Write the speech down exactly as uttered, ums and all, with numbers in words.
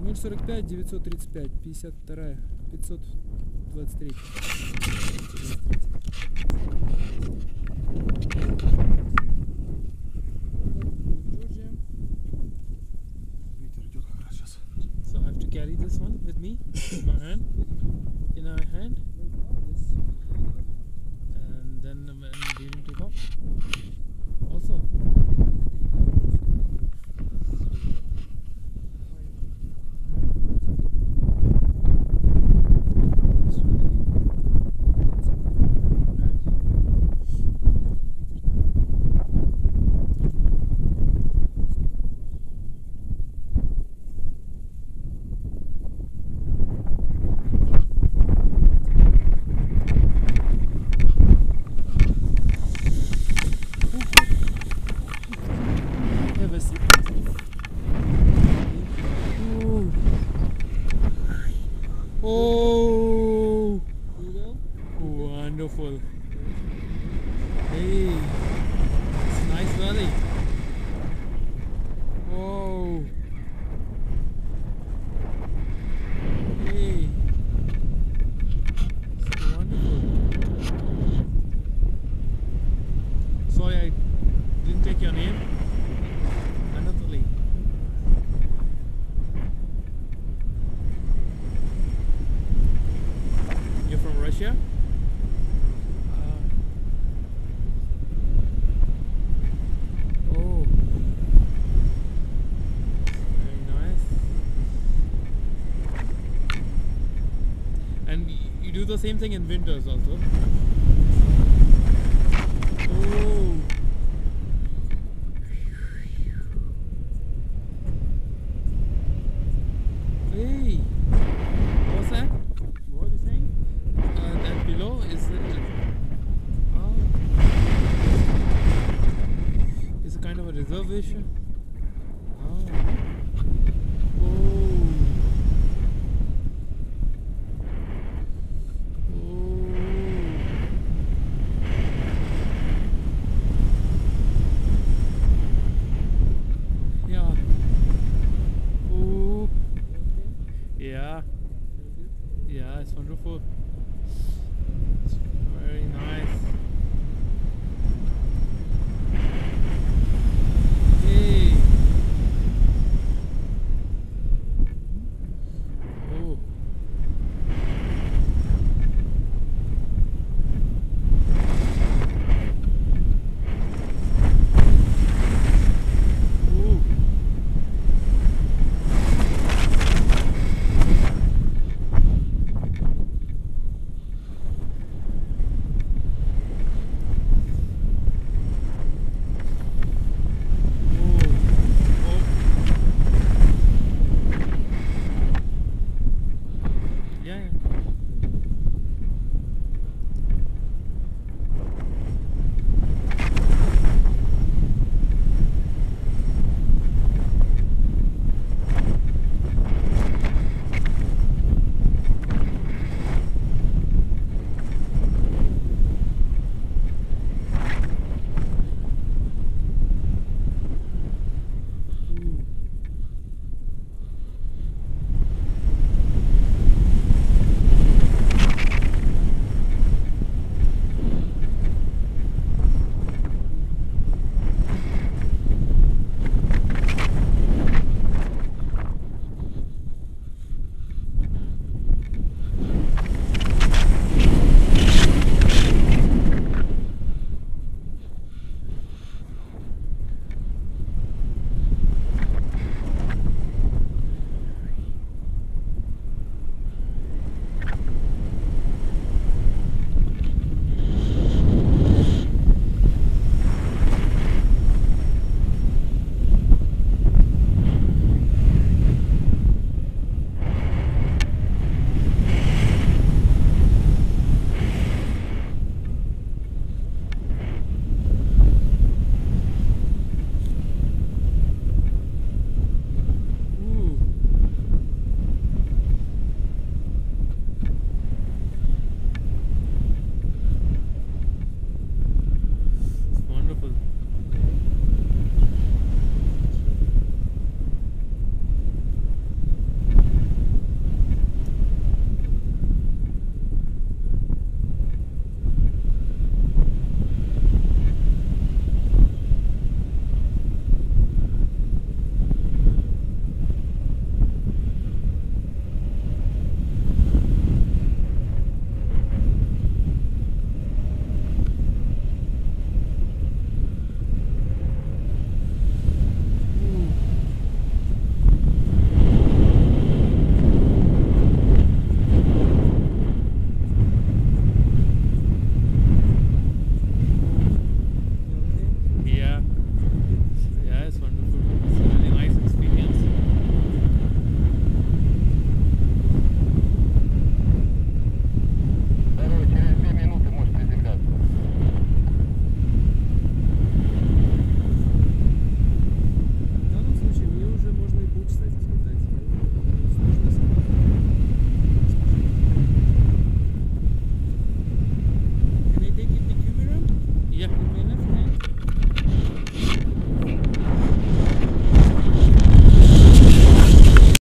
ноль сорок пять девятьсот тридцать пять пятьдесят два пятьсот двадцать три. So I have to carry this one with me in my hand, in my hand, and then when we take off. Also. Oh, wonderful. Hey, it's nice valley. Whoa. Hey, it's wonderful. Sorry, I didn't take your name. Anatoly. You're from Russia? Uh, oh, very nice. And y- you do the same thing in winters also? Oh. Hey, what's that? What are you saying? Uh, that below is it? Oh, it's a kind of a reservation. Oh, oh, oh. Yeah. Oh. Yeah. Yeah, it's wonderful.